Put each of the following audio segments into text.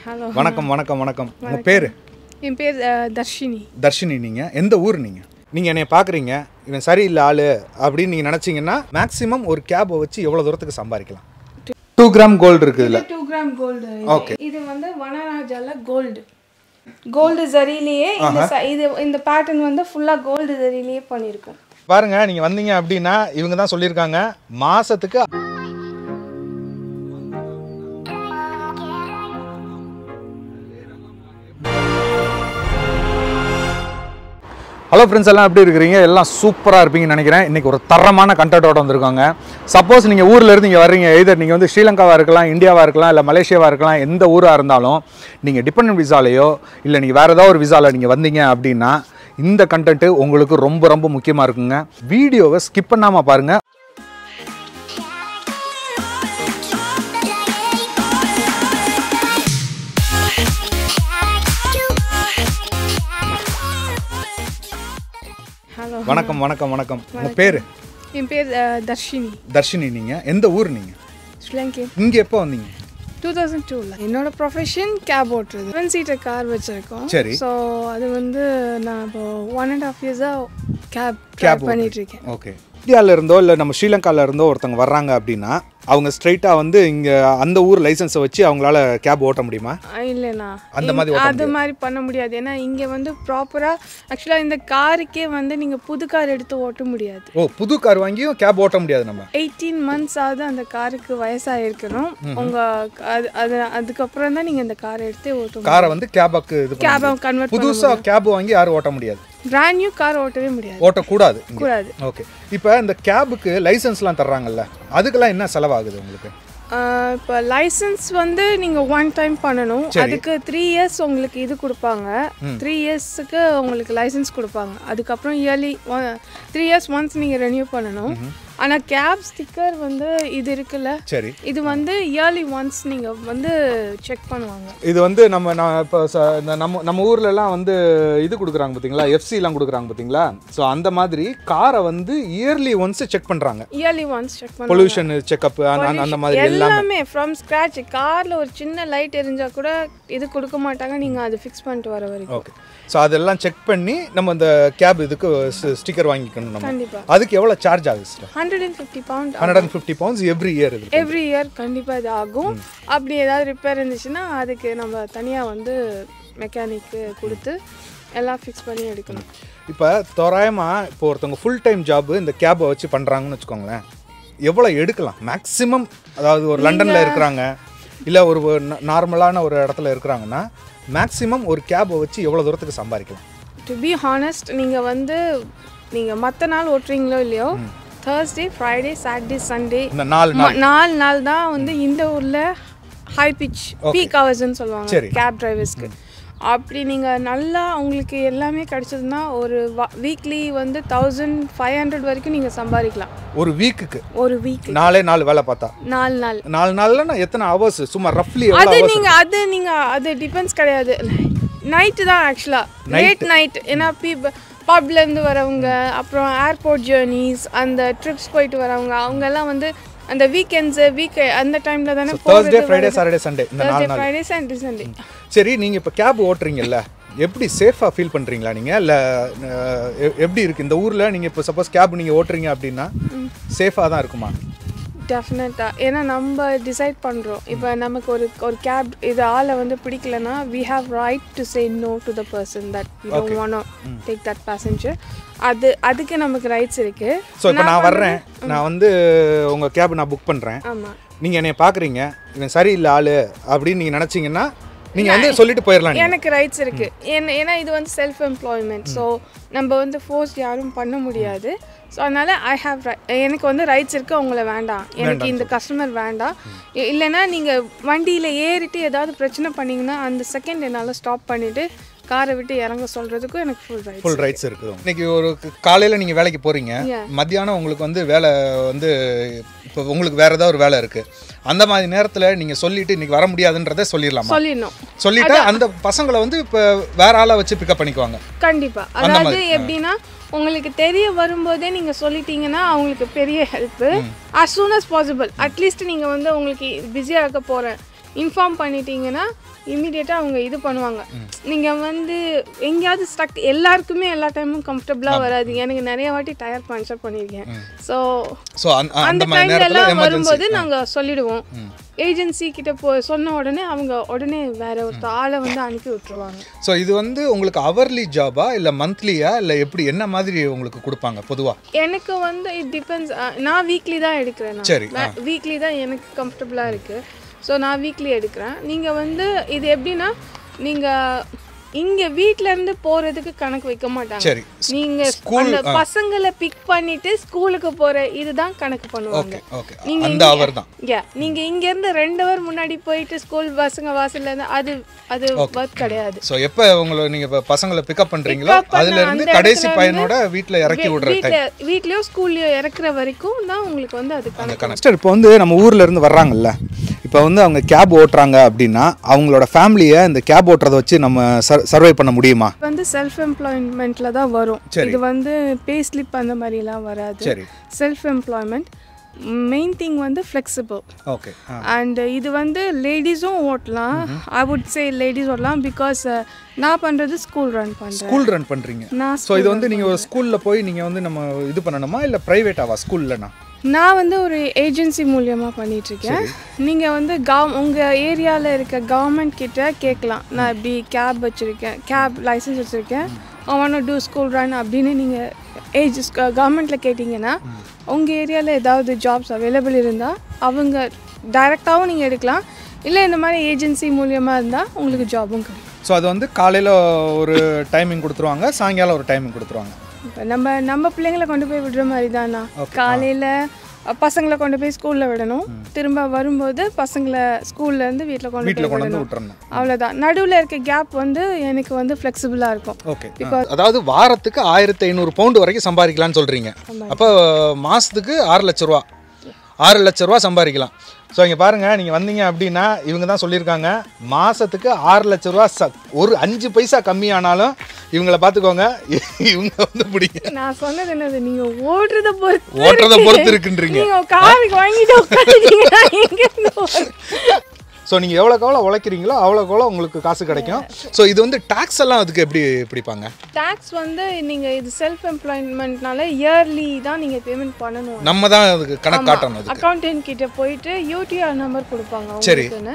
Hello வணக்கம் வணக்கம் வணக்கம் உங்கள் பேர்? என் பேர் தர்ஷினி. தர்ஷினி. நீங்கள் எந்த ஊர்? நீங்கள் என்னை பார்க்குறீங்க, இவன் சரியில்லை ஆள் அப்படின்னு நீங்கள் நினச்சிங்கன்னா மேக்ஸிமம் ஒரு கேபை வச்சு எவ்வளோ தூரத்துக்கு சம்பாதிக்கலாம்? 2 கிராம் கோல்டு இருக்குது இதில். 2 கிராம் கோல்டு. ஓகே. இது வந்து வனராஜால கோல்டு ஜரியிலேயே இந்த பேட்டர்ன் வந்து ஃபுல்லாக கோல்டு ஜரியிலேயே பண்ணியிருக்கோம். பாருங்க, நீங்கள் வந்தீங்க அப்படின்னா இவங்க தான் சொல்லியிருக்காங்க மாதத்துக்கு ஹலோ ஃப்ரெண்ட்ஸ், எல்லாம் எப்படி இருக்கிறீங்க? எல்லாம் சூப்பராக இருப்பீங்கன்னு நினைக்கிறேன். இன்றைக்கி ஒரு தரமான கண்டென்ட்டோட வந்திருக்காங்க. சப்போஸ் நீங்கள் ஊரில் இங்கே வர்றீங்க, எதர் நீங்கள் வந்து ஸ்ரீலங்காவாக இருக்கலாம், இந்தியாவாக இருக்கலாம், இல்லை மலேசியாவாக இருக்கலாம், எந்த ஊராக இருந்தாலும் நீங்கள் டிபெண்டன்ட் விசாலையோ இல்லை நீங்கள் வேறு ஏதாவது ஒரு விசாவில் நீங்கள் வந்தீங்க அப்படின்னா இந்த கண்டென்ட்டு உங்களுக்கு ரொம்ப ரொம்ப முக்கியமாக இருக்குங்க. வீடியோவை ஸ்கிப் பண்ணாமல் பாருங்கள். வணக்கம் வணக்கம் வணக்கம் உங்கள் பேர்? என் பேர் தர்ஷினி. தர்ஷினி. நீங்கள் எந்த ஊர்? ஸ்ரீலங்கா. இங்கே எப்போ வந்தீங்க? 2002. என்னோட ப்ரொஃபஷன் கேப் ஓட்டுறது. 7 சீட்டர் கார் வச்சுருக்கோம். சரி. ஸோ அது வந்து நான் இப்போ 1.5 இயர்ஸாக கேப் பண்ணிட்டு இருக்கேன். ஓகே. இந்தியாவில் இருந்தோ இல்லை நம்ம ஸ்ரீலங்காவில் இருந்தோ ஒருத்தவங்க வர்றாங்க அப்படின்னா அவங்க ஸ்ட்ரைட்டாக வந்து இங்கே அந்த ஊர் லைசன்ஸை வச்சு அவங்களால கேப் ஓட்ட முடியுமா? இல்லைண்ணா, அந்த மாதிரி அது மாதிரி பண்ண முடியாது. ஏன்னா இங்கே வந்து ப்ராப்பராக ஆக்சுவலாக இந்த காருக்கே வந்து நீங்கள் புது கார் எடுத்து ஓட்ட முடியாது. ஓ, புது கார் வாங்கியும் கேப் ஓட்ட முடியாது. நம்ம 18 months ஆகுது அந்த காருக்கு வயசாகிருக்கணும். அதுக்கப்புறம் தான் நீங்கள் இந்த காரை எடுத்து ஓட்டணும். காரை வந்து கேபுக்கு கன்வெர்ட் புதுசாக கேப் வாங்கி யாரும் ஓட்ட முடியாது. பிராண்ட் நியூ கார் ஓட்டவே முடியாது. ஓட்டக்கூடாது. ஓகே. இப்போ இந்த கேபுக்கு லைசன்ஸ்லாம் தர்றாங்கல்ல, அதுக்கெல்லாம் என்ன செலவாகுது உங்களுக்கு? இப்போ லைசன்ஸ் வந்து நீங்கள் 1 டைம் பண்ணணும். அதுக்கு 3 years உங்களுக்கு இது கொடுப்பாங்க. 3 yearsக்கு உங்களுக்கு லைசன்ஸ் கொடுப்பாங்க. அதுக்கப்புறம் இயர்லி 3 years ஒன்ஸ் நீங்கள் ரெனியூ பண்ணணும். ஆனால் கேப் ஸ்டிக்கர் வந்து இது இருக்குல்ல, சரி, இது வந்து இயர்லி ஒன்ஸ் நீங்கள் வந்து செக் பண்ணுவாங்க. இது வந்து நான் இப்போ நம்ம ஊர்லலாம் வந்து இது கொடுக்குறாங்க பார்த்தீங்களா, எஃப்சிலாம் கொடுக்குறாங்க பார்த்தீங்களா? ஸோ அந்த மாதிரி காரை வந்து இயர்லி ஒன்ஸ் செக் பண்ணுறாங்க. இயர்லி ஒன்ஸ் செக் பண்ணுவாங்க. பொல்யூஷன் செக்அப் அந்த மாதிரி எல்லாமே ஃப்ரம் ஸ்க்ராட்ச். காரில் ஒரு சின்ன லைட் எரிஞ்சால் கூட இது கொடுக்க மாட்டாங்க, நீங்கள் அது ஃபிக்ஸ் பண்ணிட்டு வர வரைக்கும். ஓகே. ஸோ அதெல்லாம் செக் பண்ணி நம்ம இந்த கேப் இதுக்கு ஸ்டிக்கர் வாங்கிக்கணும். நம்ம கண்டிப்பாக. அதுக்கு எவ்வளோ சார்ஜ் ஆகுது sir? 150 pounds. 150 pounds every year கண்டிப்பாக இது ஆகும். அப்படி ஏதாவது ரிப்பேர் இருந்துச்சுன்னா அதுக்கு நம்ம தனியாக வந்து மெக்கானிக்கு கொடுத்து எல்லாம் ஃபிக்ஸ் பண்ணி எடுக்கணும். இப்போ தோராயமாக இப்போ ஒருத்தவங்க ஃபுல் டைம் ஜாப் இந்த கேபை வச்சு பண்ணுறாங்கன்னு வச்சுக்கோங்களேன், எவ்வளோ எடுக்கலாம் மேக்ஸிமம்? அதாவது ஒரு லண்டனில் இருக்கிறாங்க இல்லை ஒரு நார்மலான ஒரு இடத்துல இருக்கிறாங்கன்னா மேக்ஸிமம் ஒரு கேபை வச்சு எவ்வளோ தூரத்துக்கு சம்பாதிக்கலாம்? டு பி ஹானஸ்ட், நீங்கள் மற்ற நாள் ஓட்டுறீங்களோ இல்லையோ, Thursday, Friday, Saturday, Sunday இந்த 4 நாள் தான் வந்து இந்த ஊரில் ஹை பிச் பீக் ஹவர்ஸ்ன்னு சொல்லுவாங்க கேப் டிரைவர்ஸ்க்கு. அப்படி நீங்கள் நல்லா உங்களுக்கு எல்லாமே கிடச்சதுன்னா ஒரு வீக்லி வந்து 1500 வரைக்கும் நீங்கள் சம்பாதிக்கலாம். ஒரு வீக்குக்கு? ஒரு வீக் 4 வேலை பார்த்தா 4 நாள்னா எத்தனை ஹவர்ஸ்? சும்மா ரஃப்லி அது டிபெண்ட்ஸ் கிடையாது. நைட்டு தான் ஆக்சுவலாக, லேட் நைட். ஏன்னா பப்லேருந்து வரவங்க, அப்புறம் ஏர்போர்ட் ஜேர்னிஸ், அந்த ட்ரிப்ஸ் போயிட்டு வரவங்க, அவங்கெல்லாம் வந்து அந்த அந்த டைமில் தானே Thursday, Friday, Saturday, Sunday இந்த 4 நாள். Friday, Saturday, Sunday. சரி, நீங்கள் இப்போ கேப் ஓட்டுறீங்கல்ல, எப்படி சேஃபாக ஃபீல் பண்ணுறீங்களா நீங்கள்? இல்லை எப்படி இருக்குது இந்த ஊரில்? நீங்கள் இப்போ சப்போஸ் கேப் நீங்கள் ஓட்டுறீங்க அப்படின்னா சேஃபாக தான் இருக்குமா? டெஃபினட்டாக. ஏன்னா நம்ம டிசைட் பண்ணுறோம். இப்போ நமக்கு ஒரு கேப் இது ஆளை வந்து பிடிக்கலன்னா we have right to say no to the person that we don't want to take that passenger. அதுக்கு நமக்கு ரைட்ஸ் இருக்குது. ஸோ இப்போ நான் வர்றேன், நான் வந்து உங்கள் கேப் நான் புக் பண்ணுறேன். ஆமாம். நீங்கள் என்னை பார்க்குறீங்க, இவன் சரியில்லை ஆள் அப்படின்னு நீங்கள் நினச்சிங்கன்னா நீங்கள் வந்து சொல்லிட்டு போயிடலாம். எனக்கு ரைட்ஸ் இருக்குது. ஏன்னா இது வந்து செல்ஃப் எம்ப்ளாய்மெண்ட். ஸோ நம்ம வந்து ஃபோர்ஸ் யாரும் பண்ண முடியாது. ஸோ அதனால் எனக்கு வந்து ரைட்ஸ் இருக்குது. அவங்கள வேண்டாம், எனக்கு இந்த கஸ்டமர் வேண்டாம். இல்லைன்னா நீங்கள் வண்டியில் ஏறிட்டு ஏதாவது பிரச்சனை பண்ணிங்கன்னா அந்த செகண்ட் என்னால் ஸ்டாப் பண்ணிவிட்டு காரை விட்டு இறங்க சொல்கிறதுக்கும் எனக்கு ஃபுல் ரைட்ஸ் இருக்குது. இன்றைக்கி ஒரு காலையில் நீங்கள் வேலைக்கு போகிறீங்க, மத்தியானம் உங்களுக்கு வந்து வேலை வந்து இப்போ உங்களுக்கு வேறு ஏதாவது ஒரு வேலை இருக்குது, அந்த மாதிரி நேரத்தில் நீங்கள் சொல்லிவிட்டு இன்றைக்கி வர முடியாதுன்றதை சொல்லிட்டு அந்த பசங்களை வந்து இப்போ வேற ஆளாக வச்சு பிக்கப் பண்ணிக்குவாங்க. கண்டிப்பாக. அதாவது எப்படின்னா உங்களுக்கு தெரிய வரும்போதே நீங்கள் சொல்லிட்டீங்கன்னா அவங்களுக்கு பெரிய help. as soon as possible, at least நீங்கள் வந்து உங்களுக்கு பிஸியாக இருக்க போகிறேன், இன்ஃபார்ம் பண்ணிட்டீங்கன்னா இமீடியட்டாக அவங்க இது பண்ணுவாங்க. நீங்கள் வந்து எங்கேயாவது ஸ்டக் எல்லாருக்குமே எல்லா டைமும் கம்ஃபர்டபுளாக வராது. எனக்கு நிறைய வாட்டி டயர் பஞ்சர் பண்ணியிருக்கேன். ஸோ அந்த டைம்ல எல்லாம் வரும்போது நாங்கள் சொல்லிடுவோம். ஏஜென்சி கிட்ட சொன்ன உடனே அவங்க உடனே வேற ஒரு ஆளை வந்து அனுப்பி விட்டுருவாங்க. ஸோ இது வந்து உங்களுக்கு அவர்லி ஜாபா இல்லை மந்த்லியா இல்லை எப்படி என்ன மாதிரி உங்களுக்கு கொடுப்பாங்க பொதுவாக? எனக்கு வந்து இட் டிபெண்ட்ஸ். நான் வீக்லி தான் எடுக்கிறேன். சரி, வீக்லி தான் எனக்கு கம்ஃபர்டபுளாக இருக்குது. ஸோ நான் வீக்லி எடுக்கிறேன். நீங்கள் வந்து இது எப்படின்னா நீங்கள் இங்கே வீட்டிலேருந்து போகிறதுக்கு கணக்கு வைக்க மாட்டாங்க. சரி, நீங்கள் அந்த பசங்களை பிக் பண்ணிட்டு ஸ்கூலுக்கு போகிற இதுதான் கணக்கு பண்ணுவாங்க. நீங்கள் இங்கேருந்து 2 hour முன்னாடி போயிட்டு ஸ்கூல் பசங்க வாசல்ல இருந்து அது ஒர்க் கிடையாது. ஸோ எப்போ உங்களை நீங்கள் பசங்களை பிக்கப் பண்ணுறீங்களோ அதுலேருந்து கடைசி பையனோட வீட்டில் இறக்கி விடுற வீட்லேயோ ஸ்கூல்லையோ இறக்குற வரைக்கும் தான் உங்களுக்கு வந்து அது கணக்கு. இப்போ வந்து நம்ம ஊரில் இருந்து வர்றாங்கல்ல, இப்போ வந்து அவங்க கேப் ஓட்டுறாங்க அப்படின்னா அவங்களோட ஃபேமிலியை இந்த கேப் ஓட்டுறதை வச்சு நம்ம சர்வை பண்ண முடியுமா? வந்து செல்ஃப் எம்ப்ளாய்மெண்ட்ல தான் வரும். இது வந்து பே ஸ்லிப் அந்த மாதிரிலாம் வராது. Self employment. மெயின் திங் வந்து ஃப்ளெக்சிபிள். ஓகே. அண்ட் இது வந்து லேடிஸும் ஓட்டலாம். ஐ வுட் சே லேடிஸ் ஓட்டலாம். பிகாஸ் நான் பண்ணுறது ஸ்கூல் ரன் பண்ணுறீங்க. ஸோ இது வந்து நீங்கள் ஒரு ஸ்கூலில் போய் நீங்கள் வந்து நம்ம இது பண்ணணுமா இல்லை ப்ரைவேட்டாவா ஸ்கூல்லனா? நான் வந்து ஒரு ஏஜென்சி மூலியமாக பண்ணிகிட்ருக்கேன். நீங்கள் வந்து உங்கள் ஏரியாவில் இருக்க கவர்மெண்ட் கிட்ட கேட்கலாம். நான் இப்படி கேப் வச்சுருக்கேன், கேப் லைசன்ஸ் வச்சுருக்கேன், I want to do school run அப்படின்னு நீங்கள் கவர்மெண்ட்டில் கேட்டிங்கன்னா உங்கள் ஏரியாவில் ஏதாவது ஜாப்ஸ் அவைலபிள் இருந்தால் அவங்க டைரெக்டாகவும் நீங்கள் எடுக்கலாம். இல்லை இந்த மாதிரி ஏஜென்சி மூலியமாக இருந்தால் உங்களுக்கு ஜாபும் கிடைக்கும். ஸோ அது வந்து காலையில் ஒரு டைமிங் கொடுத்துருவாங்க, சாயங்காலம் ஒரு டைமிங் கொடுத்துருவாங்க. இப்போ நம்ம பிள்ளைங்களை கொண்டு போய் விடுற மாதிரி தானா. காலையில் பசங்களை கொண்டு போய் ஸ்கூலில் விடணும், திரும்ப வரும்போது பசங்களை ஸ்கூல்லேருந்து வீட்டில் கொண்டு போய் விடணும். அவ்வளோதான். நடுவில் இருக்க கேப் வந்து எனக்கு வந்து ஃப்ளெக்சிபிளாக இருக்கும். ஓகே. அதாவது வாரத்துக்கு 1500 பவுண்டு வரைக்கும் சம்பாதிக்கலாம்னு சொல்கிறீங்க. அப்போ மாதத்துக்கு 6 லட்ச ரூபா 6 லட்ச ரூபா சம்பாதிக்கலாம். ஸோ இங்கே பாருங்கள், நீங்கள் வந்தீங்க அப்படின்னா இவங்க தான் சொல்லியிருக்காங்க மாதத்துக்கு 6 லட்ச ரூபா. ஒரு 5 பைசா கம்மியானாலும் இவங்கள பார்த்துக்கோங்க, இவங்க வந்து பிடிங்க. நான் சொன்னது என்னது, நீங்கள் ஓடுறத பொறுத்து இருக்குன்றீங்க. ஸோ நீங்கள் எவ்வளோக்கு எவ்வளோ உழைக்கிறீங்களோ அவ்வளோக்கு எவ்வளோ உங்களுக்கு காசு கிடைக்கும். ஸோ இது வந்து டேக்ஸ் எல்லாம் அதுக்கு எப்படி பிடிப்பாங்க? டேக்ஸ் வந்து நீங்கள் இது செல்ஃப் எம்ப்ளாய்மெண்ட்னால இயர்லி தான் நீங்கள் பேமெண்ட் பண்ணணும். நம்ம தான் அதுக்கு கணக்கு காட்டணும். அக்கௌண்டன்ட் கிட்ட போயிட்டு யூடிஆர் நம்பர் கொடுப்பாங்க உங்களுக்குன்னு.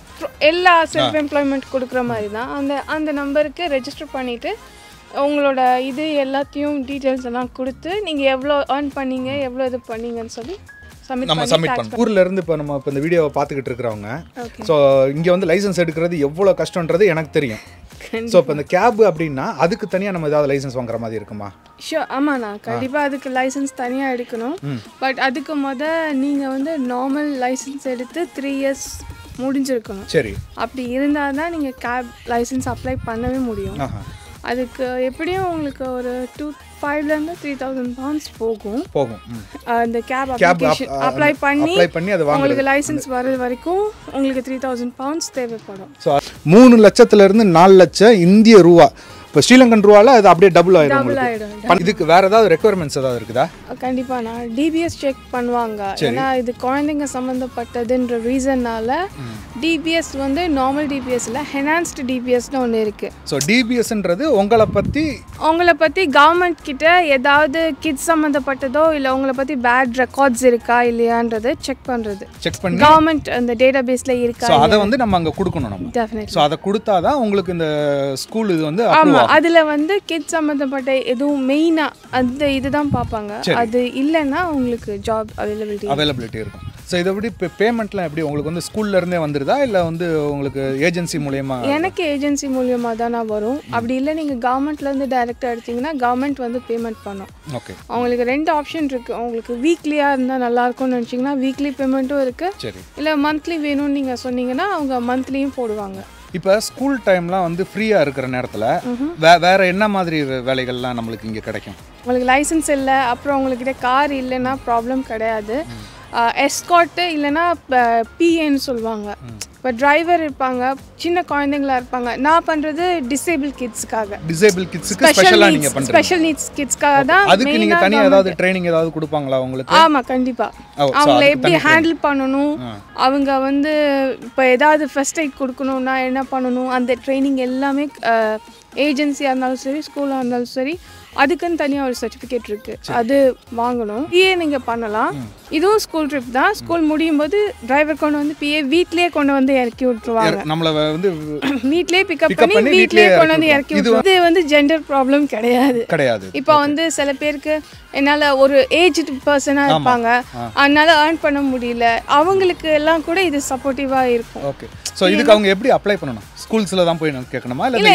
எல்லா செல்ஃப் எம்ப்ளாய்மெண்ட் கொடுக்குற மாதிரி தான் அந்த நம்பருக்கு ரெஜிஸ்டர் பண்ணிவிட்டு உங்களோட இது எல்லாத்தையும் டீட்டெயில்ஸ் எல்லாம் கொடுத்து நீங்கள் எவ்வளோ ஏர்ன் பண்ணீங்க, எவ்வளோ இது பண்ணீங்கன்னு சொல்லி நம்ம சப்மிட் பண்ணோம். ஊரில் இருந்து இப்போ நம்ம இப்போ இந்த வீடியோவை பார்த்துக்கிட்டு இருக்கிறவங்க, ஸோ இங்கே வந்து லைசன்ஸ் எடுக்கிறது எவ்வளோ கஷ்டன்றது எனக்கு தெரியும். ஸோ இப்போ இந்த கேப் அப்படின்னா அதுக்கு தனியாக நம்ம ஏதாவது லைசன்ஸ் வாங்குற மாதிரி இருக்குமா? ஷூர், ஆமாண்ணா, கண்டிப்பாக அதுக்கு லைசன்ஸ் தனியாக எடுக்கணும். பட் அதுக்கு நீங்கள் வந்து நார்மல் லைசன்ஸ் எடுத்து 3 years முடிஞ்சிருக்கணும். சரி. அப்படி இருந்தால் தான் நீங்கள் கேப் லைசன்ஸ் அப்ளை பண்ணவே முடியும். அதுக்கு எப்படியும் உங்களுக்கு ஒரு 5,000 to 3,000 pounds போகும். அந்த கேப் அப்ளிகேஷன் அப்ளை பண்ணி உங்களுக்கு லைசன்ஸ் வர வரைக்கும் உங்களுக்கு 3,000 pounds தேவைப்படும். 3 லட்சத்திலிருந்து 4 லட்சம் இந்திய ரூபா. இப்போ ஸ்ரீலங்கன் ரூபாவில் அது அப்படியே டபுள் ஆயிடும். இதுக்கு வேற ஏதாவது ரெக்குயர்மெண்ட்ஸ் ஏதாவது இருக்குதா? கண்டிப்பாக நான் டிபிஎஸ் செக் பண்ணுவாங்க. ஏன்னா இது குழந்தைங்க சம்மந்தப்பட்டதுன்ற ரீசன்னால டிபிஎஸ் வந்து நார்மல் டிபிஎஸ் இல்லை, என்ஹான்ஸ்டு டிபிஎஸ்னு ஒன்று இருக்குது. ஸோ டிபிஎஸ்ன்றது உங்களை பற்றி கவர்மெண்ட் கிட்ட ஏதாவது கிட்ஸ் சம்மந்தப்பட்டதோ இல்லை உங்களை பற்றி பேட் ரெக்கார்ட்ஸ் இருக்கா இல்லையான்றது செக் பண்ணி கவர்மெண்ட் அந்த டேட்டா பேஸில் இருக்கா, அதை வந்து நம்ம அங்கே கொடுக்கணும். நம்ம டெஃபினெட்லி. ஸோ அதை கொடுத்தா தான் உங்களுக்கு இந்த ஸ்கூல் இது வந்து அதில் வந்து கிட்ஸ் சம்மந்தப்பட்ட எதுவும் மெயினாக அந்த இதுதான் பார்ப்பாங்க. அது இல்லைன்னா உங்களுக்கு ஜாப் அவைலபிலிட்டி இருக்கும். ஸோ இதை எப்படி பேமெண்ட்லாம் எப்படி உங்களுக்கு வந்து ஸ்கூல்ல இருந்தே வந்துருதா இல்லை வந்து உங்களுக்கு ஏஜென்சி மூலமா? எனக்கு ஏஜென்சி மூலியமாக தான் நான் வரும். அப்படி இல்லை நீங்கள் கவர்மெண்ட்லேருந்து டைரெக்டாக எடுத்தீங்கன்னா கவர்மெண்ட் வந்து பேமெண்ட் பண்ணும். ஓகே. அவங்களுக்கு 2 ஆப்ஷன் இருக்குது. உங்களுக்கு வீக்லியாக இருந்தால் நல்லாயிருக்கும்னு நினச்சிங்கன்னா வீக்லி பேமெண்ட்டும் இருக்குது. இல்லை மந்த்லி வேணும்னு நீங்கள் சொன்னீங்கன்னா அவங்க மந்த்லியும் போடுவாங்க. இப்போ ஸ்கூல் டைம்லாம் வந்து ஃப்ரீயாக இருக்கிற நேரத்தில் வேற என்ன மாதிரி வேலைகள்லாம் நம்மளுக்கு இங்கே கிடைக்கும்? உங்களுக்கு லைசன்ஸ் இல்லை, அப்புறம் உங்கள்கிட்ட கார் இல்லைன்னா ப்ராப்ளம் கிடையாது. எஸ்கார்ட் இல்லைன்னா பிஏன்னு சொல்லுவாங்க. இப்போ டிரைவர் இருப்பாங்க, சின்ன குழந்தைங்களா இருப்பாங்க. நான் பண்ணுறது டிசேபிள் கிட்ஸ்க்காக. டிசேபிள் கிட்ஸ்க்கு ஸ்பெஷலா நீங்க பண்றீங்க. ஸ்பெஷல் நீட்ஸ் கிட்ஸ்க்காக தான். அதுக்கு நீங்க தனியா ஏதாவது ட்ரெய்னிங் ஏதாவது கொடுப்பாங்களா உங்களுக்கு? ஆமா கண்டிப்பா. அவங்க எப்படி ஹேண்டில் பண்ணணும், அவங்க வந்து இப்போ ஏதாவது ஃபர்ஸ்ட் எய்ட் கொடுக்கணும்னா என்ன பண்ணணும், அந்த ட்ரைனிங் எல்லாமே ஏஜென்சியாக இருந்தாலும் சரி ஸ்கூலாக இருந்தாலும் சரி அதுக்குன்னு தனியாக ஒரு சர்டிஃபிகேட் இருக்குது, அது வாங்கணும். பிஏ நீங்கள் பண்ணலாம். இதுவும் ஸ்கூல் ட்ரிப் தான். ஸ்கூல் முடியும் போது டிரைவர் கொண்டு வந்து பிஏ வீட்லேயே கொண்டு வந்து இறக்கி விட்டுருவாங்க. நம்மள வந்து வீட்லேயே பிக்கப் பண்ணி வீட்லேயே கொண்டு வந்து இறக்கி விட்டுருவாங்க. இது வந்து ஜெண்டர் ப்ராப்ளம் கிடையாது. இப்போ வந்து சில பேருக்கு என்னால் ஒரு ஏஜ்டு பர்சனாக இருப்பாங்க, அதனால ஏர்ன் பண்ண முடியல, அவங்களுக்கு எல்லாம் கூட இது சப்போர்ட்டிவாக இருக்கும். ஓகே. ஸோ இதுக்கு அவங்க எப்படி அப்ளை பண்ணணும்? ஸ்கூல்ஸில் தான் போய் கேட்கணுமா இல்லை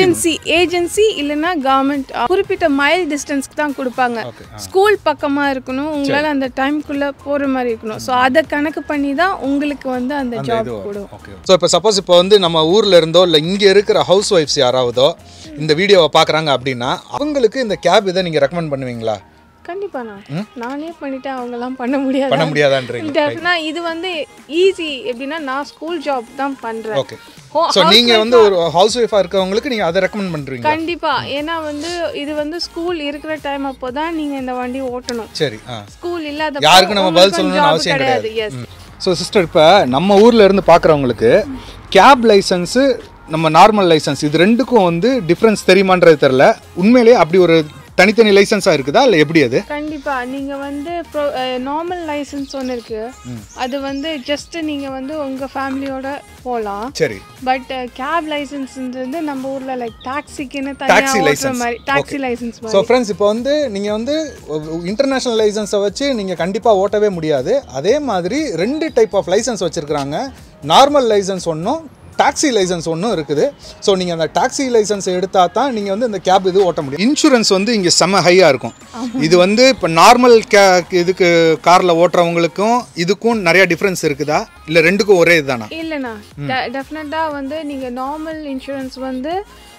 ஏஜென்சி இல்லைன்னா கவர்மெண்ட் குறிப்பிட்ட மைல் டிஸ்டன்ஸ்க்கு தான் கொடுப்பாங்க. ஸ்கூல் பக்கமாக இருக்கணும், உங்களால் அந்த டைம்குள்ளே போகிற மாதிரி இருக்கணும். ஸோ அதை கணக்கு பண்ணி தான் உங்களுக்கு வந்து அந்த ஜாப் கொடுக்கும். ஸோ இப்போ சப்போஸ் இப்போ வந்து நம்ம ஊரில் இருந்தோ இல்லை இங்கே இருக்கிற ஹவுஸ் ஒய்ஃப்ஸ் யாராவதோ இந்த வீடியோவை பார்க்குறாங்க அப்படின்னா அவங்களுக்கு இந்த கேப் இதை நீங்கள் ரெக்கமெண்ட் பண்ணுவீங்களா? கண்டிப்பா நானே பண்ணிட்டேன், அவங்கெல்லாம் பண்ண முடியாதான்றீங்க. டெஃபினா இது வந்து ஈஸி. எப்படின்னா நான் ஸ்கூல் ஜாப் தான் பண்றேன். ஓகே. சோ நீங்க வந்து ஒரு ஹவுஸ் ஒய்ஃபா இருக்கவங்களுக்கு நீங்க அதை ரெக்கமெண்ட் பண்றீங்க? கண்டிப்பா. ஏன்னா வந்து இது வந்து ஸ்கூல் இருக்கிற டைம் அப்போதான் நீங்க இந்த வண்டி ஓட்டணும். சரி. ஸ்கூல் இல்லாத யாருக்கு நம்ம பதில் சொல்லணும்னு அவசியம் கிடையாது. எஸ். சோ சிஸ்டர், இப்போ நம்ம ஊர்ல இருந்து பார்க்குறவங்களுக்கு கேப் லைசன்ஸ் நம்ம நார்மல் லைசன்ஸ் இது ரெண்டுக்கும் வந்து டிஃபரன்ஸ் தெரியுமான்றது தெரியல. உண்மையிலேயே அப்படி ஒரு தனித்தனி லைசன்ஸா இருக்குதா இல்லை எப்படி? அது கண்டிப்பா நீங்க வந்து நார்மல் லைசன்ஸ் ஒன்று இருக்கு, அது வந்து ஜஸ்ட் நீங்க வந்து உங்க ஃபேமிலியோட போகலாம். சரி. பட் கேப் லைசன்ஸ்ன்றது நம்ம ஊர்ல லைக் டாக்ஸிக்குன்னு தனியாக ஓட்டுற மாதிரி டாக்ஸி லைசன்ஸ் மாதிரி. ஸோ ஃப்ரெண்ட்ஸ், இப்போ வந்து நீங்க வந்து இன்டர்நேஷனல் லைசன்ஸை வச்சு நீங்க கண்டிப்பா ஓட்டவே முடியாது. அதே மாதிரி 2 டைப் ஆஃப் லைசன்ஸ் வச்சிருக்காங்க. நார்மல் லைசன்ஸ் ஒன்றும் டாக்ஸி லைசன்ஸ் ஒன்றும் இருக்குது. ஸோ நீங்கள் அந்த டாக்ஸி லைசன்ஸ் எடுத்தால் தான் நீங்கள் வந்து இந்த கேப் இது ஓட்ட முடியும். இன்சூரன்ஸ் வந்து இங்கே செம்ம ஹையாக இருக்கும். இது வந்து இப்போ நார்மல் இதுக்கு காரில் ஓட்டுறவங்களுக்கும் இதுக்கும் நிறைய டிஃப்ரென்ஸ் இருக்குதா இல்லை ரெண்டுக்கும் ஒரே இதுதானா? இல்லைண்ணா, டெஃபினட்டாக வந்து நீங்கள் நார்மல் இன்சூரன்ஸ் வந்து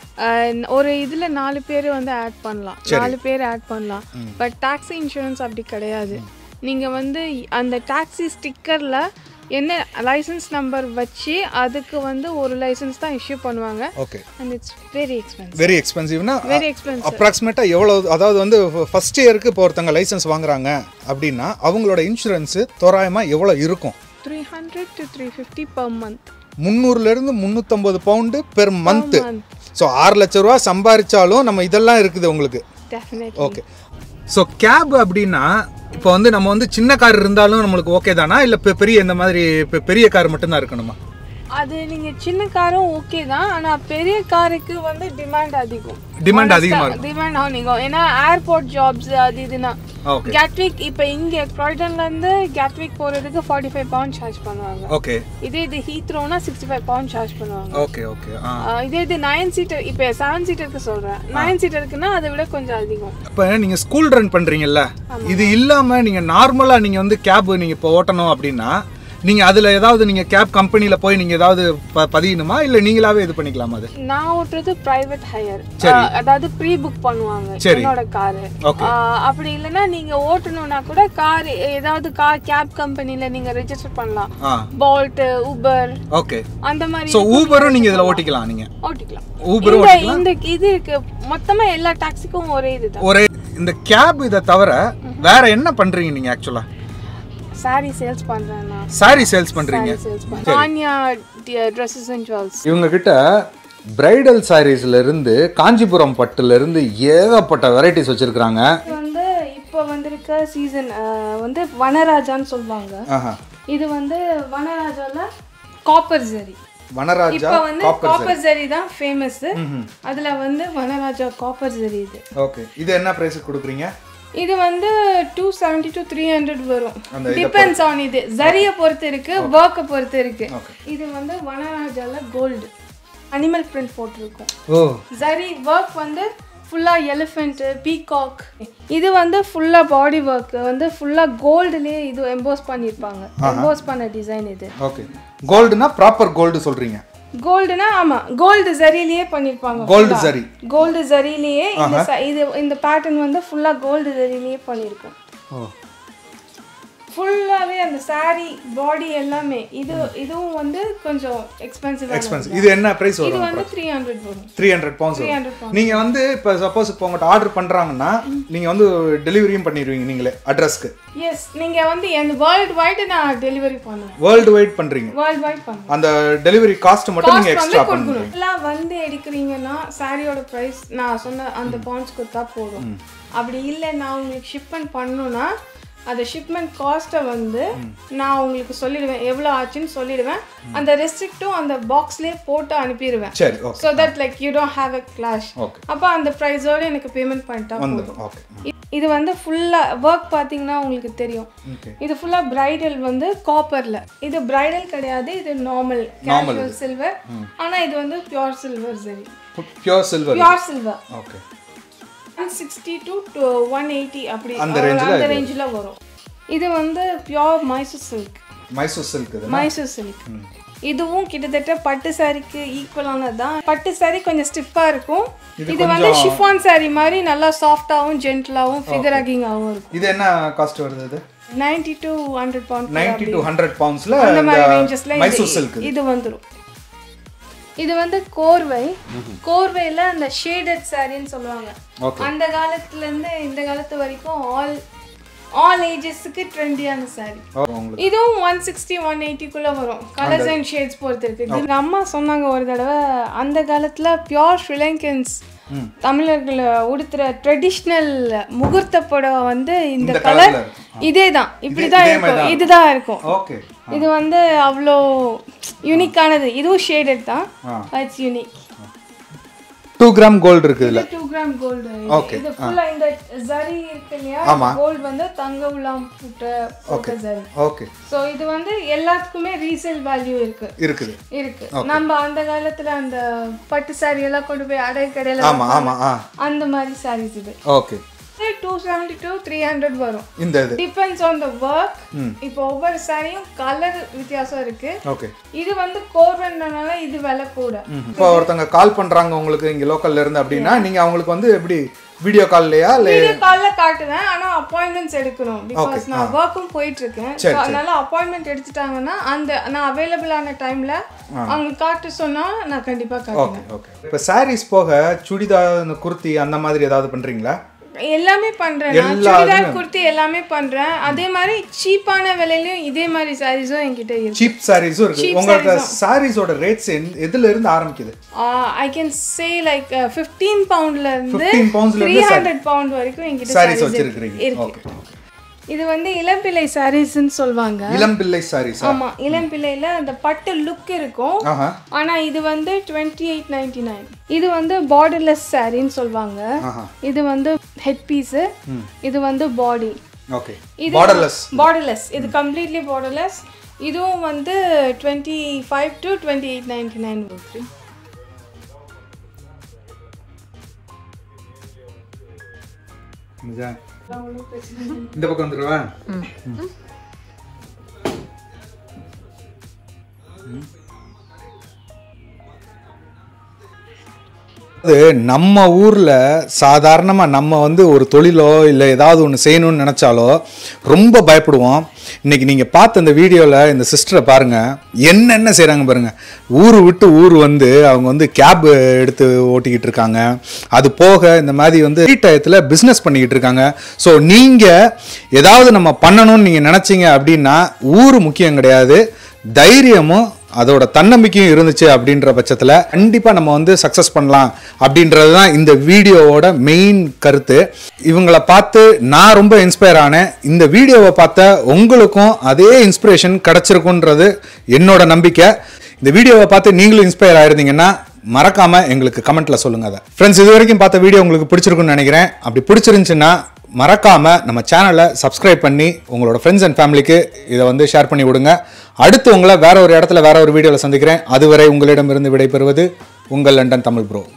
ஒரு இதில் 4 பேர் வந்து ஆட் பண்ணலாம், 4 பேர் ஆட் பண்ணலாம். பட் டாக்ஸி இன்சூரன்ஸ் அப்படி கிடையாது. நீங்கள் வந்து அந்த டாக்ஸி ஸ்டிக்கரில் என்ன லைசன்ஸ் நம்பர் வச்சு அதுக்கு வந்து ஒரு லைசன்ஸ் தான் இஷ்யூ பண்ணுவாங்க. Okay. And it's very expensive. Very எக்ஸ்பென்சிவ்னா அப்ராக்சிமேட்டா எவ்வளவு? அதாவது வந்து ஃபர்ஸ்ட் இயருக்கு இப்போ ஒருத்தங்க லைசன்ஸ் வாங்குறாங்க அப்படின்னா அவங்களோட இன்சூரன்ஸ் தோராயமா எவ்வளவு இருக்கும்? 300 to 350 per month. 300 இருந்து 350 பவுண்டு பெர் மந்த். ஸோ 6 லட்சம் ரூபா சம்பாதிச்சாலும் நம்ம இதெல்லாம் இருக்குது உங்களுக்கு. டெஃபினெட்லி. ஓகே. ஸோ கேப் அப்படின்னா இப்போ வந்து நம்ம வந்து சின்ன கார் இருந்தாலும் நம்மளுக்கு ஓகே தானா இல்லை பெரிய இந்த மாதிரி பெரிய கார் மட்டும்தான் இருக்கணுமா? அது நீங்க சின்ன காரும் ஓகே தான், ஆனா பெரிய காருக்கு வந்து டிமாண்ட் அதிகமா இருக்கும். டிமாண்ட் ஆகும். ஏன்னா ஏர்போர்ட் ஜாப்ஸ் அது இதுனா கேட்விக் இப்போ இங்க க்ராய்டன்ல இருந்து கேட்விக் போறதுக்கு 45 பவுண்ட் சார்ஜ் பண்ணுவாங்க. ஓகே. இதே இது ஹீத்ரோனா 65 பவுண்ட் சார்ஜ் பண்ணுவாங்க. Okay okay. இதே இது 9 சீட்டர் இப்போ 7 சீட்டருக்கு சொல்றேன், 9 சீட்டருக்குன்னா அதை விட கொஞ்சம் அதிகம். இப்போ நீங்க ஸ்கூல் ரன் பண்றீங்கல்ல, இது இல்லாம நீங்க நார்மலா நீங்க வந்து கேப் நீங்க இப்போ ஓட்டணும் அப்படின்னா நீங்க அதுல ஏதாவது நீங்க கேப் கம்பெனில போய் நீங்க ஏதாவது பதியணுமா இல்ல நீங்களாவே இது பண்ணிக்கலாமா? அது நான் ஓட்டுறது பிரைவேட் ஹையர், அதாவது ப்ரீ புக் பண்ணுவாங்க என்னோட கார். அப்படி இல்லனா நீங்க ஓட்டணும்னா கூட கார் ஏதாவது கேப் கம்பெனில நீங்க ரெஜிஸ்டர் பண்ணலாம். Bolt, Uber. ஓகே. அந்த மாதிரி. சோ ஊபரும் நீங்க இதல ஓட்டிக்கலாம். நீங்க ஓட்டிக்கலாம். ஊபரும் ஓட்டிக்கலாம். இந்த இது இருக்கு மொத்தமா எல்லா டாக்ஸிக்கும் ஒரே இதுதான். ஒரே இந்த கேப் இத தவிர வேற என்ன பண்றீங்க நீங்க ஆக்சுவலா? saree சேல்ஸ் பண்றேன்னா. saree சேல்ஸ் பண்றீங்க. கான்யா ட்ரெஸ்ஸஸ் அண்ட் ஜுவல்ஸ். இவங்க கிட்ட பிரைடல் சாரீஸ்ல இருந்து காஞ்சிபுரம் பட்டுல இருந்து ஏகப்பட்ட வெரைட்டிஸ் வச்சிருக்காங்க. வந்து இப்போ வந்திருக்க சீசன் வந்து வனராஜான்னு சொல்வாங்க. இது வந்து வனராஜால காப்பர் ஜரி. வனராஜா இப்போ வந்து காப்பர் ஜரி தான் ஃபேமஸ். அதுல வந்து வனராஜா காப்பர் ஜரி இது. ஓகே. இது என்ன பிரைஸ்க்கு கொடுக்குறீங்க? இது வந்து 270 to 300 வரும். டிபெண்ட்ஸ் ஆன் இது ஜரியை பொறுத்து இருக்கு, வர்க்கை பொறுத்து இருக்கு. இது வந்து வனராஜால கோல்டு அனிமல் பிரிண்ட் போட்டிருக்கும். ஜரி வர்க் வந்து ஃபுல்லா எலிஃபென்ட், பீகாக். இது வந்து ஃபுல்லா பாடி வர்க் வந்து ஃபுல்லா கோல்டுலயே இது எம்போஸ் பண்ணிருப்பாங்க. எம்போஸ் பண்ண டிசைன் இது. ஓகே. கோல்டுனா ப்ராப்பர் கோல்டு சொல்றீங்க? கோல்டுனா ஆமா, கோல்டு ஜரியிலேயே பண்ணிருப்பாங்க. கோல்டு ஜரியிலேயே இந்த பேட்டர்ன் வந்து ஃபுல்லா கோல்டு ஜரியிலேயே பண்ணிருக்கோம். ஃபுல்லாவே அந்த saree பாடி எல்லாமே இதுவும் வந்து கொஞ்சம் எக்ஸ்பென்சிவ். இது என்ன பிரைஸ் வரும்? இது வந்து 300 வரும். 300 pounds வரும். நீங்க வந்து இப்ப சப்போஸ் இப்போ உங்கட்ட ஆர்டர் பண்றாங்கன்னா நீங்க வந்து டெலிவரியும் பண்ணிடுவீங்க நீங்களே அட்ரஸ்க்கு? எஸ், நீங்க வந்து வேர்ல்ட் வைட் நான் டெலிவரி பண்ணுவேன். வேர்ல்ட் வைட் பண்றீங்க? வேர்ல்ட் வைட் பண்ணுவேன். அந்த டெலிவரி காஸ்ட் மட்டும் நீங்க எக்ஸ்ட்ரா பண்ணுவீங்க. எல்லாம் வந்து எடுக்கிறீங்கன்னா சாரியோட பிரைஸ் நான் சொன்ன அந்த பவுண்ட்ஸ் கொடுத்தா போதும். அப்படி இல்லை நான் உங்களுக்கு ஷிப்மெண்ட் பண்ணணும்னா அந்த ஷிப்மெண்ட் காஸ்ட்டை வந்து நான் உங்களுக்கு சொல்லிடுவேன், எவ்வளோ ஆச்சுன்னு சொல்லிடுவேன். அந்த ரெசிப்ட்டும் அந்த பாக்ஸ்லேயே போட்டு அனுப்பிடுவேன். சரி, so that like you don't have a clash. அப்போ அந்த ப்ரைஸோட எனக்கு பேமெண்ட் பண்ணிட்டா போதும். இது வந்து ஃபுல்லாக ஒர்க் பார்த்தீங்கன்னா உங்களுக்கு தெரியும். இது ஃபுல்லாக பிரைடல் வந்து காப்பரில். இது பிரைடல் கிடையாது, இது நார்மல் கேஷுவல் சில்வர். ஆனால் இது வந்து பியூர் சில்வர் சரி. Pure silver. Pure silver. Okay. 160 to 180 அப்படி அந்த ரேஞ்சில் வரும். இது வந்து pure Mysore silk. Mysore silk. Mysore silk இதுவும் கிட்டத்தட்ட பட்டு சாரிக்கு ஈக்குவலானது தான். பட்டு சாரி கொஞ்சம் ஸ்டிஃபாக இருக்கும். இது வந்து ஷிஃபான் சாரி மாதிரி நல்லா சாஃப்டாகவும் ஜென்டலாகவும் ஃபிகர் ஹக்கிங்காகவும் இருக்கும். இது என்ன காஸ்ட் வருது? இது 90 to 100 pounds. 90 to 100 poundsல அந்த மாதிரி ரேஞ்சஸ்ல மைசூர் சில்க் இது வந்துரும். இது வந்து கோர்வையில் அந்த ஷேடட் சாரின்னு சொல்லுவாங்க. அந்த காலத்துல இருந்து இந்த காலத்து வரைக்கும் ஆல் ஏஜஸ்க்கு ட்ரெண்டியான சாரி. இதுவும் 160 180 வரும். கலர்ஸ் அண்ட் ஷேட்ஸ் பொறுத்து இருக்கு. எங்க அம்மா சொன்னாங்க ஒரு தடவை, அந்த காலத்துல பியூர் ஸ்ரீலங்கன்ஸ் தமிழர்கள் உடுத்துற ட்ரெடிஷ்னல் முகூர்த்த புடவை வந்து இந்த கலர் இதே தான், இப்படிதான் இருக்கும், இதுதான் இருக்கும். இது வந்து அவ்வளோ யூனிக்கானது. இதுவும் ஷேடட் தான், இட்ஸ் யூனிக். 2 கிராம் கோல்ட் இருக்கு இதுல. 2 கிராம் கோல்ட். இது ஃபுல்லா இந்த ஜரி இருக்கு இல்லையா, கோல்ட் வந்து தங்க உலாம் போட்ட ஜரி. ஓகே. சோ இது வந்து எல்லாத்துக்குமே ரீசேல் வேல்யூ இருக்கு. நம்ம அந்த காலத்துல அந்த பட்டு சாரி எல்லாம் கொண்டு போய் அடை கடையில அந்த மாதிரி சாரீஸ் இது. ஓகே. 270 to 300 வரும். இந்த இது டிபெண்ட்ஸ் ஆன் தி வர்க். இப்போ ஒவ்வொரு சாரியும் கலர் வித்தியாசம் இருக்கு. ஓகே. இது வந்து கோர்வன்றனால இது விலை கூட. இப்போ ஒருத்தங்க கால் பண்றாங்க உங்களுக்கு இங்க லோக்கல்ல இருந்து அப்படினா நீங்க அவங்களுக்கு வந்து எப்படி வீடியோ கால்லயா இல்ல வீடியோ கால்ல காட்டுவேன். ஆனா அப்பாயின்ட்மென்ட்ஸ் எடுக்கணும். பிகாஸ் நான் வர்க்கும் போயிட்டு இருக்கேன். சோ அதனால அப்பாயின்ட்மென்ட் எடுத்துட்டாங்கன்னா அந்த நான் அவேலபிள் ஆன டைம்ல அவங்க காட்ட சொன்னா நான் கண்டிப்பா காட்டுவேன். ஓகே. இப்போ சாரீஸ் போக சுடிதார் குர்த்தி அந்த மாதிரி ஏதாவது பண்றீங்களா? எல்லாமே பண்றேன். நான் சுடிதார் குர்த்தி எல்லாமே பண்றேன். அதே மாதிரி சீப்பான விலையிலயும் இதே மாதிரி சாரீஸும் என்கிட்ட இருக்கு. சீப் சாரீஸும் இருக்கு. உங்களோட சாரீஸோட ரேட்ஸ் எதுல இருந்து ஆரம்பிக்குது? I can say like 15 poundல இருந்து 300 pound வரைக்கும் என்கிட்ட சாரீஸ் வச்சிருக்கீங்க. ஓகே. இது வந்து இளம்பிள்ளை சாரீஸ்னு சொல்வாங்க. இளம்பிள்ளை சாரீஸ். ஆமா, இளம்பிள்ளையில அந்த பட்டு லுக் இருக்கும். ஆனா இது வந்து 2899. இது வந்து பார்டர்லெஸ் சாரின்னு சொல்வாங்க. இது வந்து ஹெட் பீஸ், இது வந்து பாடி. ஓகே. இது பார்டர்லெஸ். இது கம்ப்ளீட்லி பார்டர்லெஸ். இதுவும் வந்து 25 to 2899 வருது. இந்த பக்கம் வந்துருவா. நம்ம ஊரில் சாதாரணமாக நம்ம வந்து ஒரு தொழிலோ இல்லை ஏதாவது ஒன்று செய்யணும்னு நினச்சாலோ ரொம்ப பயப்படுவோம். இன்றைக்கி நீங்கள் பார்த்த இந்த வீடியோவில் இந்த சிஸ்டரை பாருங்கள், என்னென்ன செய்கிறாங்க பாருங்கள். ஊர் விட்டு ஊர் வந்து அவங்க வந்து கேப் எடுத்து ஓட்டிக்கிட்டு இருக்காங்க. அது போக இந்த மாதிரி வந்து ஃப்ரீ டயத்தில் பிஸ்னஸ் பண்ணிக்கிட்டு இருக்காங்க. ஸோ நீங்கள் ஏதாவது நம்ம பண்ணணும்னு நீங்கள் நினச்சிங்க அப்படின்னா ஊர் முக்கியம் கிடையாது, தைரியமும் அதோட தன்னம்பிக்கையும் இருந்துச்சு அப்படின்ற பட்சத்தில் கண்டிப்பாக நம்ம வந்து சக்ஸஸ் பண்ணலாம் அப்படின்றது தான் இந்த வீடியோவோட மெயின் கருத்து. இவங்களை பார்த்து நான் ரொம்ப இன்ஸ்பயர் ஆனேன். இந்த வீடியோவை பார்த்த உங்களுக்கும் அதே இன்ஸ்பிரேஷன் கிடச்சிருக்குன்றது என்னோட நம்பிக்கை. இந்த வீடியோவை பார்த்து நீங்களும் இன்ஸ்பயர் ஆயிருந்தீங்கன்னா மறக்காம எங்களுக்கு கமெண்ட்ல சொல்லுங்க. அதை ஃப்ரெண்ட்ஸ், இது வரைக்கும் பார்த்த வீடியோ உங்களுக்கு பிடிச்சிருக்குன்னு நினைக்கிறேன். அப்படி பிடிச்சிருந்துச்சுன்னா மறக்காம நம்ம சேனலை சப்ஸ்கிரைப் பண்ணி உங்களோட ஃப்ரெண்ட்ஸ் அண்ட் ஃபேமிலிக்கு இதை வந்து ஷேர் பண்ணி விடுங்க. அடுத்து உங்களை வேற ஒரு இடத்துல வேற ஒரு வீடியோவில் சந்திக்கிறேன். அதுவரை உங்களிடமிருந்து விடைபெறுவது உங்கள் லண்டன் தமிழ் ப்ரோ.